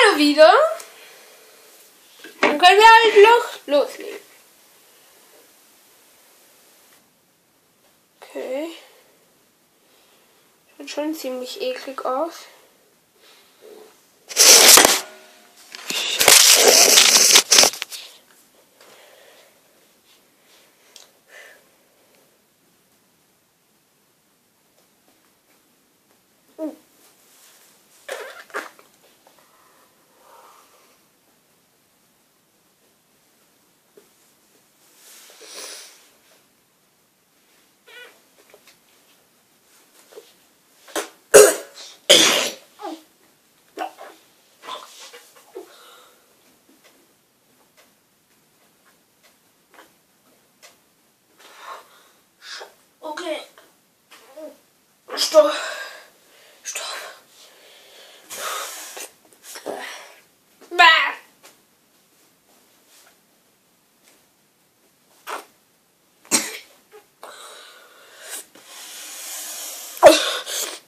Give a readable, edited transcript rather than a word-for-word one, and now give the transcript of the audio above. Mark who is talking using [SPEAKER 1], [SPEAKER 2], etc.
[SPEAKER 1] wir wieder. Dann können wir halt loslegen. Okay. Sieht schon ziemlich eklig aus.